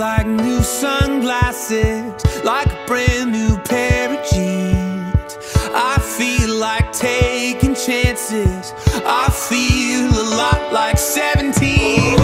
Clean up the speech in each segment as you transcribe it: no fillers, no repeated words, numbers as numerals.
like new sunglasses, like a brand new pair of jeans. I feel like taking chances. I feel a lot like 17.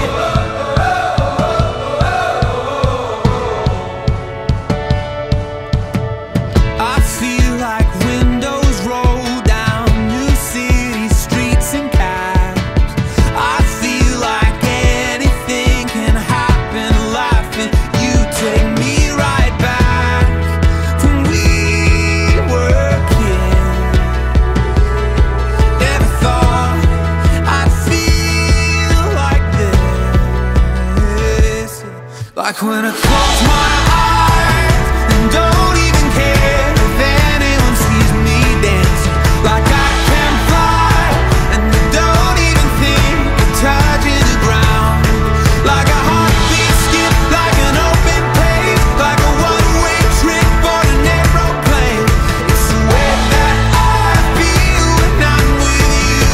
I feel like windows roll down new city streets and cabs. I feel like anything can happen, laughing. You take me right back when we were kids. Never thought I'd feel like this. Like when I close my eyes and don't even care if anyone sees me dancing. Like I can fly and I don't even think of touching the ground. Like a heartbeat skip, like an open page, like a one-way trip on an aeroplane. It's the way that I feel when I'm with you.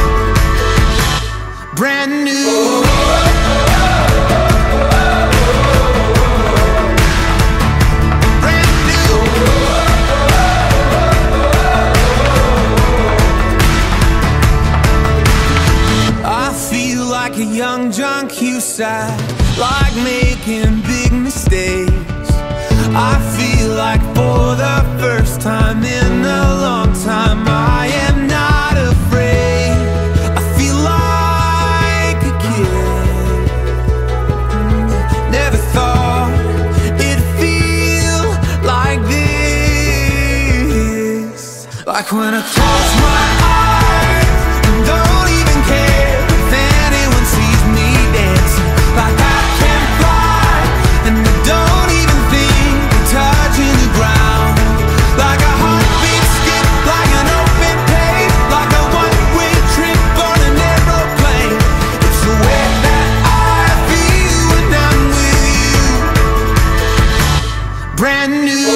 Brand new. Like a young John Cusack, like making big mistakes. I feel like for the first time in a long time I am not afraid. I feel like a kid. Never thought it'd feel like this. Like when I close my eyes and don't even care if anyone sees me dancing. Like I can fly and I don't even think of touching the ground. Like a heartbeat skip, like an open page, like a one-way trip on an aeroplane. It's the way that I feel when I'm with you. Brand new.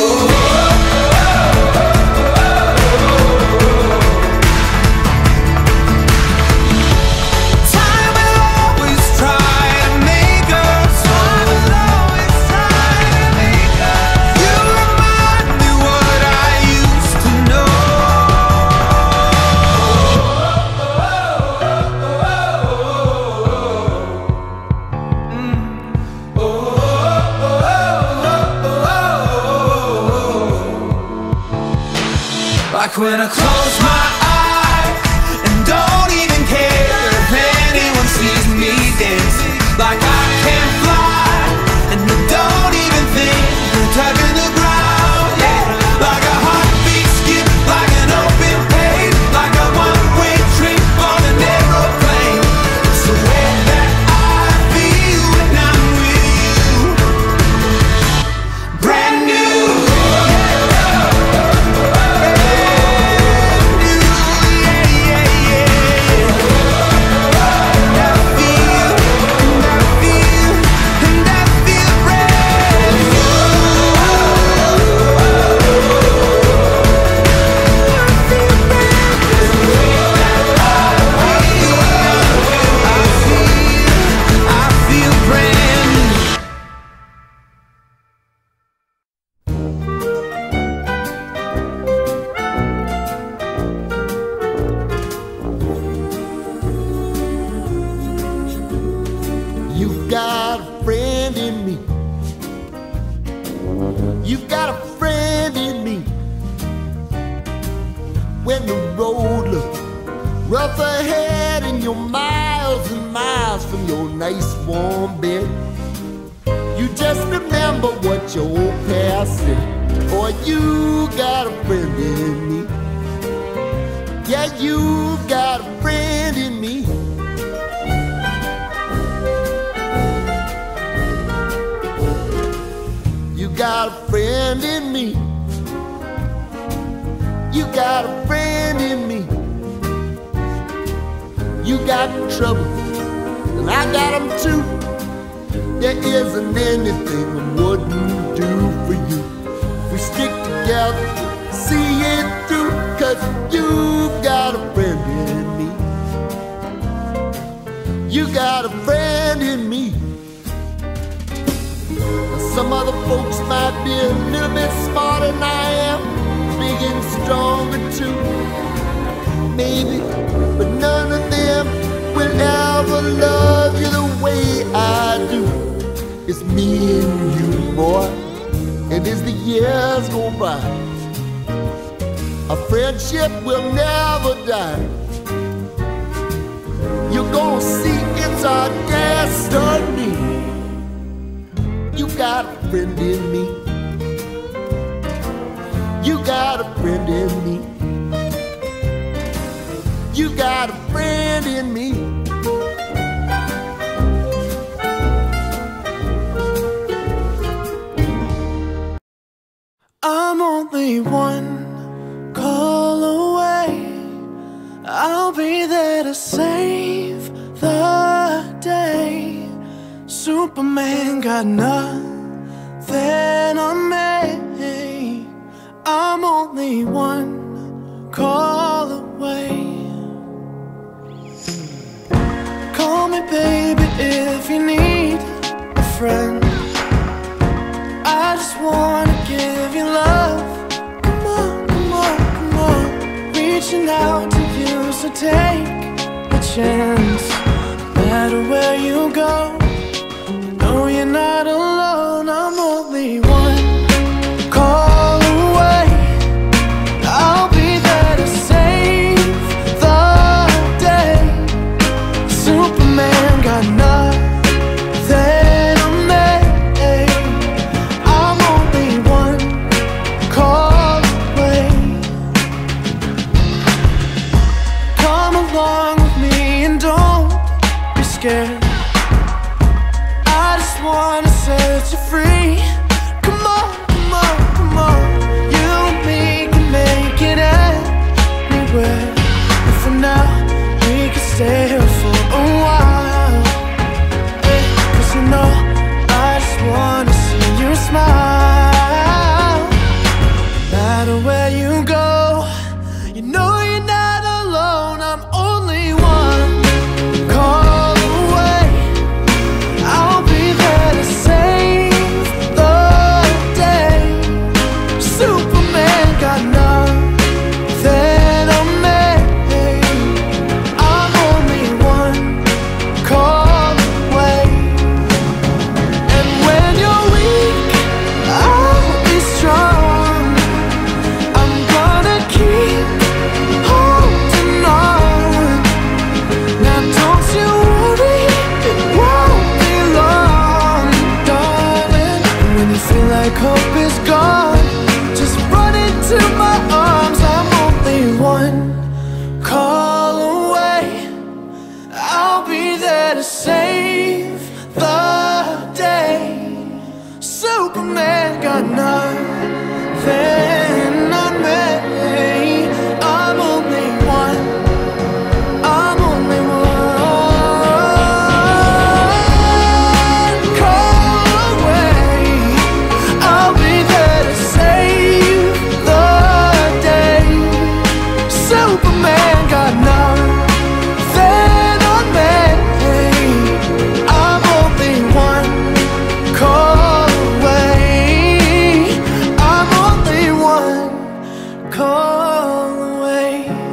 Like when I close my eyes and don't even care if anyone sees me dancing. Like I can fly and I don't even think of touching the ground. Yeah. Like a heartbeat skip, like an open page, like a one-way trip on an aeroplane. It's the way that I feel when I'm with you. Brand new. You've got a friend in me. You've got a friend in me. When the road looks rough ahead and you're miles and miles from your nice warm bed, you just remember what your old past said. Boy, you got a friend in me. Yeah, you've got a friend in me. You got a friend in me. You got a friend in me. You got trouble, and I got them too. There isn't anything I wouldn't do for you. If we stick together, see it through, 'cause you've got a friend in me. You got a friend in me. folks might be a little bit smarter than I am, big and stronger too, maybe, but none of them will ever love you the way I do. It's me and you, boy, and as the years go by, our friendship will never die. You're gonna see it's our destiny. You got a friend in me. You got a friend in me. You got a friend in me. I'm only one call away. I'll be there to save the day. Superman got nothing on me. I'm only one call away. Call me baby if you need a friend. I just wanna give you love. Come on, come on, come on. Reaching out to you, so take a chance. No matter where you go, no, you're not alone. I'm only one call away. I'll be there to save the day. Superman got nothing on me. I'm only one call away. Come along with me and don't be scared. Wanna set you free. Come on, come on, come on. You and me can make it anywhere. And for now, we can stay here for a while. Hey, 'cause you know, I just wanna see you smile. No matter where you go, you know you're not alone. I'm only one call away. I'll be there to save the day. Superman got nothing on me. I'm only one call away. And when you're weak, I'll be strong. I'm gonna keep holding on. Now don't you worry, it won't be long, darling. When you feel like hope is gone, just run into my arms. I'm only one call away. I'll be there to save the day. Superman got nothing on me. I'm only one. I'm only one call away. I'll be there to save the day. Superman got nothing on me. I'm only one call away. I'm only one call away.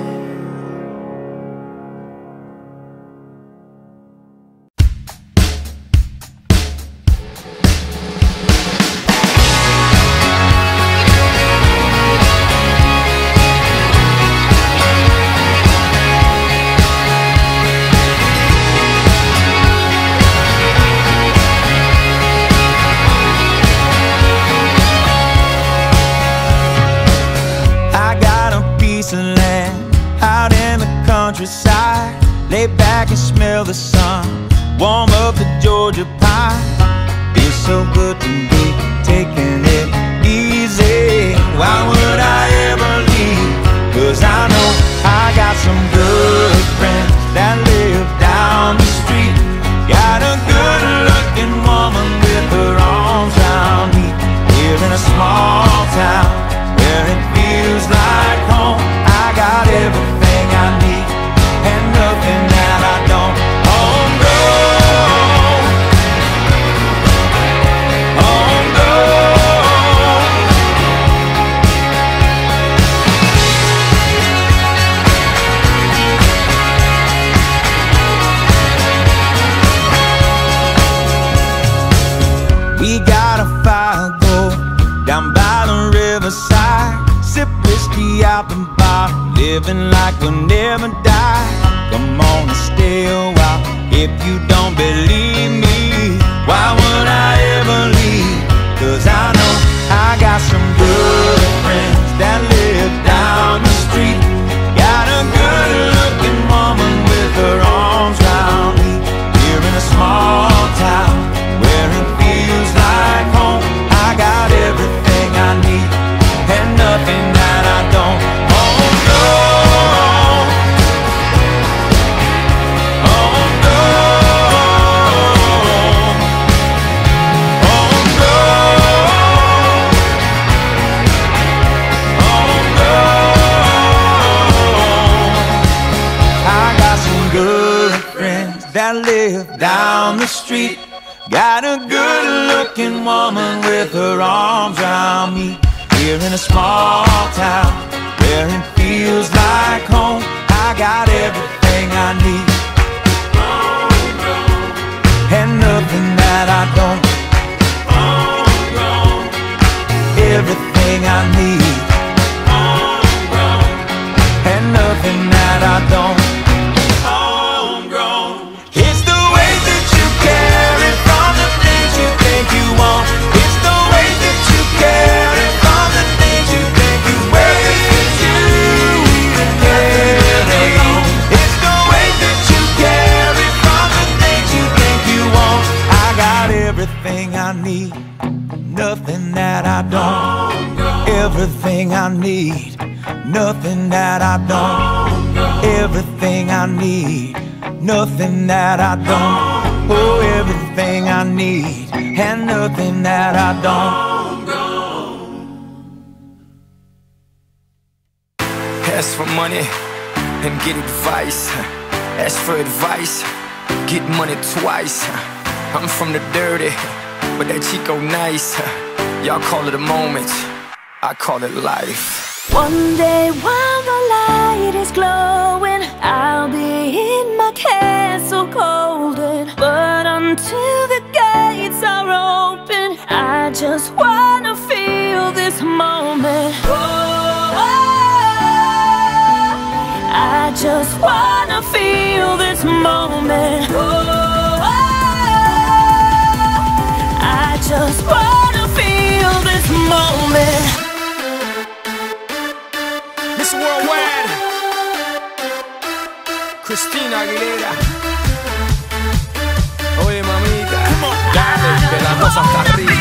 I got a piece of land out in the countryside. Lay back and smell the sun, warm up the Georgia pine. Feels so good to be taking it easy. Why would I ever leave? 'Cause I know I got some good friends that live down the street. Got a good looking woman with her arms round me. Live in a small town where it feels like home. I got everything I need and nothing that I don't. Home grown, home grown. We got a fire go down by the riverside, sip whiskey out the bottle, living like we'll never die. Come on and stay a while. If you don't believe me, why would I ever leave? 'Cause I know I got some good friends that live down the street. Got a good looking woman with her arms round me, here in a small town where it feels like home. I got everything I need and nothing that I don't. Oh no, oh no, oh no, oh no. I got some good friends that live down the street. Got a good-looking woman with her arms around me, here in a small town where it feels like home. I got everything I need and nothing that I don't. Everything I need and nothing that I don't. It's the way that you carry from the things you think you want. It's the way that you carry from the things you think you wear. It's you even carry on. It's the way that you carry from the things you think you want. I got everything I need, nothing that I don't. Everything I need, nothing that I don't. Everything I need, nothing that I don't. Oh, everything I need and nothing that I don't. Ask for money and get advice. Ask for advice, get money twice. I'm from the dirty, but that Chico nice. Y'all call it a moment, I call it life. One day while the light is glowing, I'll be in my castle golden. But until the gates are open, I just wanna feel this moment. Oh, I just wanna feel this moment. Oh, I just wanna feel this moment. Miss Worldwide, Christina Aguilera. Oye mamita, dale, que la cosa está rica.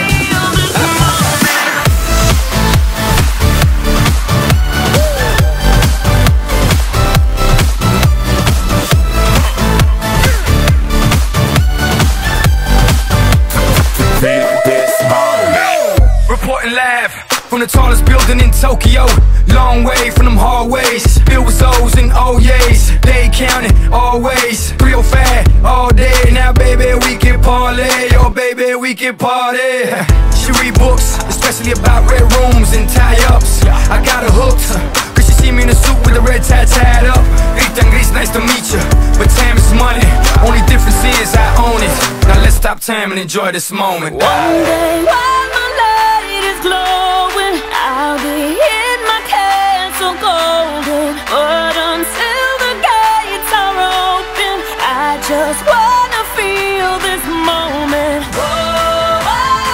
Reporting live from the tallest building in Tokyo. Long way from them hallways, filled with O's and O's. They counting always, 305 all day. Now baby we can parlay, oh baby we can party. She read books, especially about red rooms and tie-ups. I got her hooked, cause she see me in a suit with a red tie tied up. Ethan Gris, nice to meet you, but time is money. Only difference is I own it. Now let's stop time and enjoy this moment. One day while the light is glowing, I'll be in my castle golden. But until the gates are open, I just wanna feel this moment. Oh,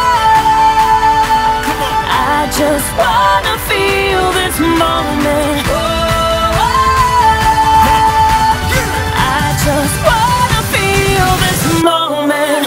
I just wanna feel this moment. Oh, I just wanna feel this moment.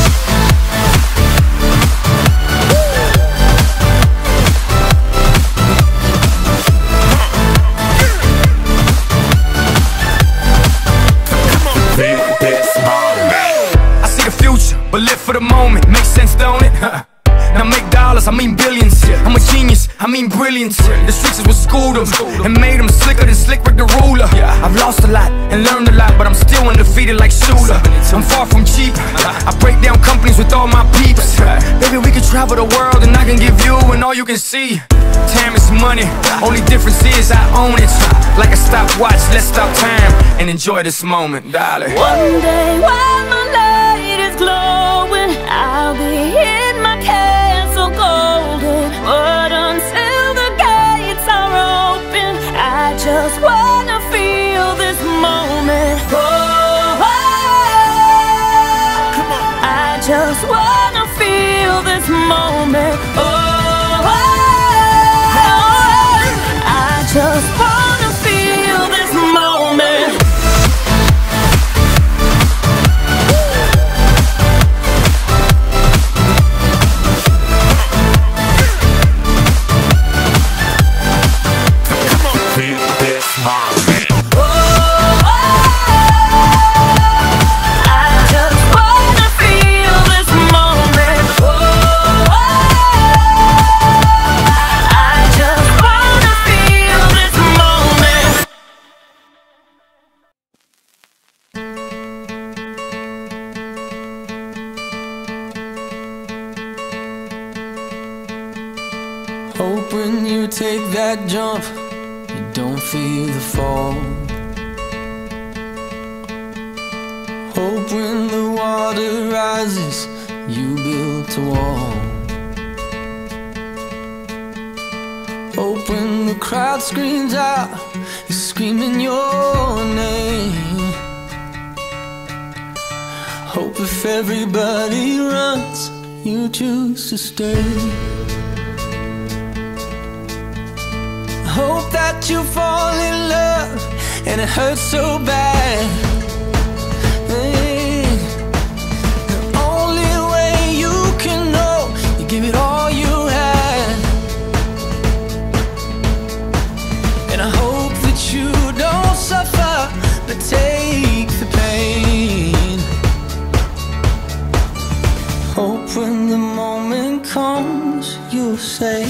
I see the future, but live for the moment. Makes sense, don't it? Now make dollars, I mean billions. I'm a genius, I mean brilliance. The streets is what schooled them and made them slicker than Slick Rick the ruler. I've lost a lot and learned a lot, but I'm still undefeated like Shooter. I'm far from cheap, I break down companies with all my peeps. Baby, we can travel the world and I can give you and all you can see. Time is money, only difference is I own it. Like a stopwatch, let's stop time and enjoy this moment, darling. One day while my light is glowing, I'll be in my Oh, I just wanna feel this moment. Hope when you take that jump, you don't feel the fall. Hope when the water rises, you build a wall. Hope when the crowd screams out, you're screaming your name. Hope if everybody runs, you choose to stay. Hope that you fall in love and it hurts so bad. Hey, the only way you can know, you give it all you had. And I hope that you don't suffer, but take the pain. Hope when the moment comes, you'll say,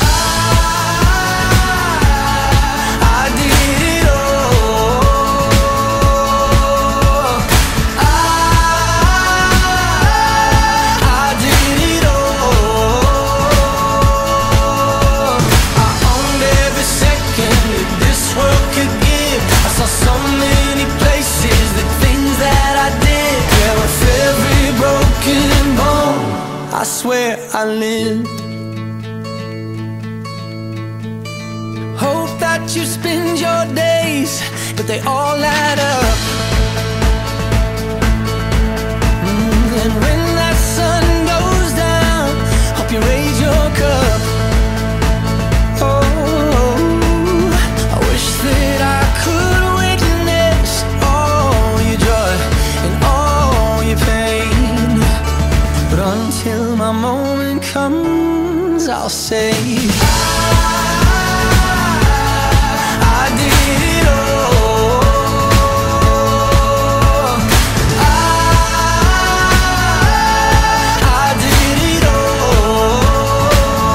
I swear I lived. Hope that you spend your days, but they all add up. And when that sun goes down, hope you raise your cup. Oh, I wish that I could witness all your joy and all your pain, but until my moment comes, I'll say I did it all. I did it all.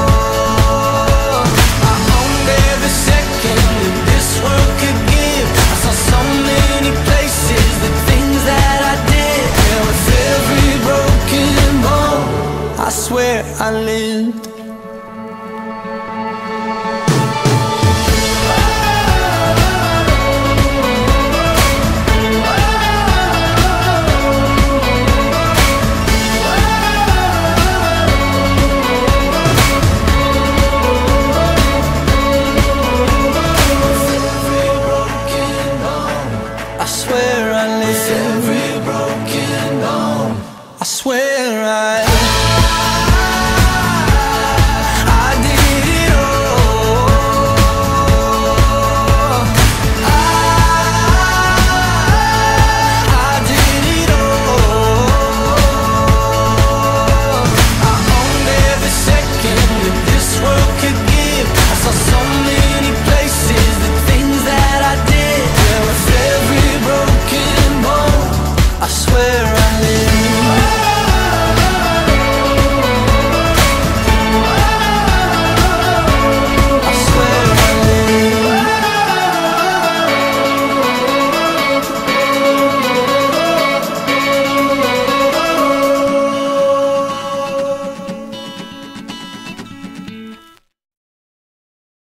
I owned every second that this world could give. I saw so many places, the things that I did. Yeah, with every broken bone, I swear I lived.